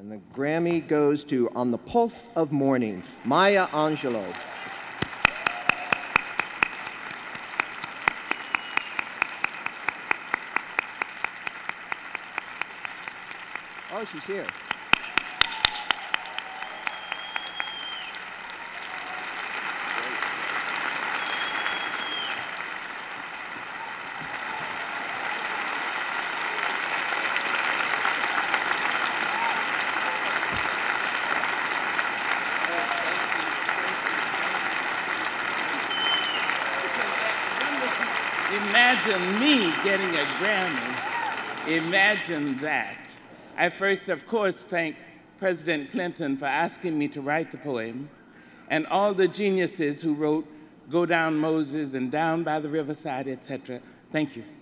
And the Grammy goes to On the Pulse of Morning, Maya Angelou. Oh, she's here. Imagine me getting a Grammy. Imagine that. I first, of course, thank President Clinton for asking me to write the poem, and all the geniuses who wrote Go Down Moses and Down by the Riverside, etc. Thank you.